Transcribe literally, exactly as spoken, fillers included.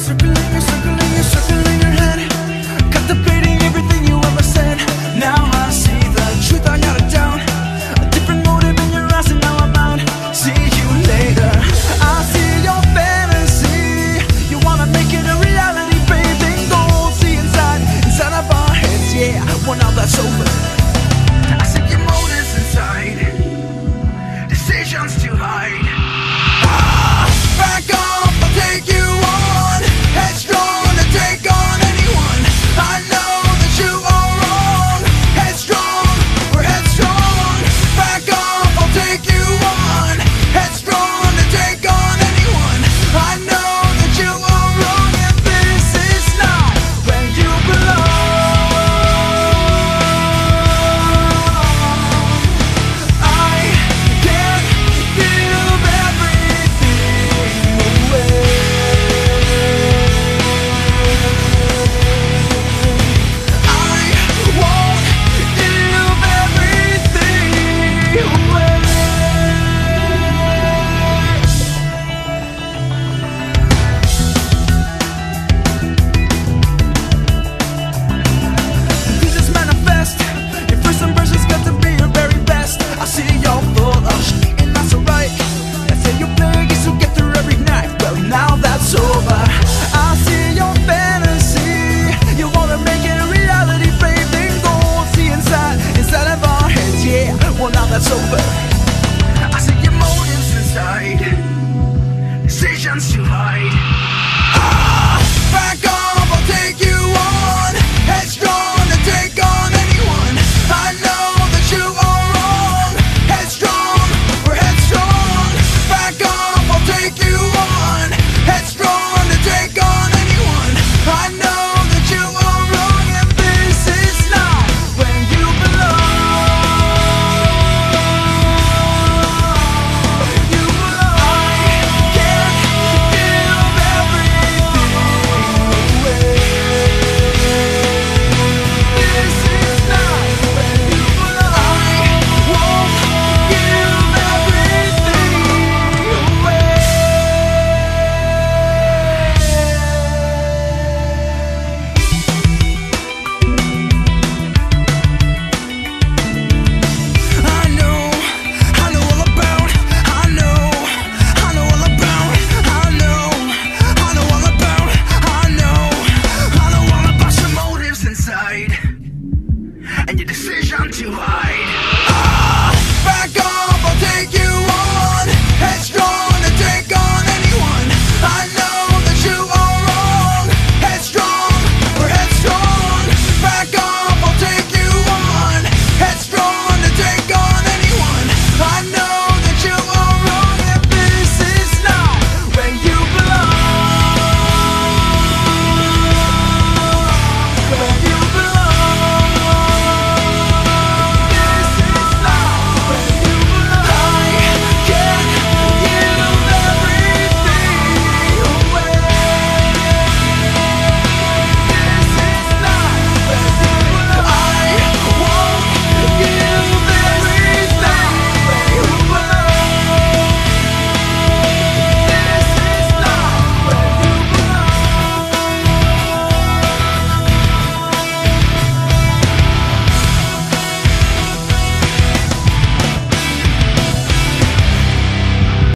circling, you're circling, you're circling your head, contemplating everything you ever said. Now I see the truth, I got it down. A different motive in your eyes, and now I'm out. See you later. I see your fantasy. You wanna make it a reality, bathing gold. See inside, inside of our heads, yeah. Well, now that's over. I see your motives inside, decisions to hide. Ah, back off, I'll take you on. Headstrong to take on anyone. I know that you are wrong. Headstrong, we're headstrong. Back off, I'll take you on. Headstrong to take on anyone. I know that you are wrong, and this is not where you belong. I can't give everything away. I won't give everything away. Pieces manifest. Your first impression's got to be your very best. I see you're full of shit, and that's alright. They say you play games to get through every night. Well, now that's over. I see your fantasy. You wanna make it a reality, bathing gold. See inside, inside of our heads, yeah. Well, now that's over. I see your motives inside, decisions to hide.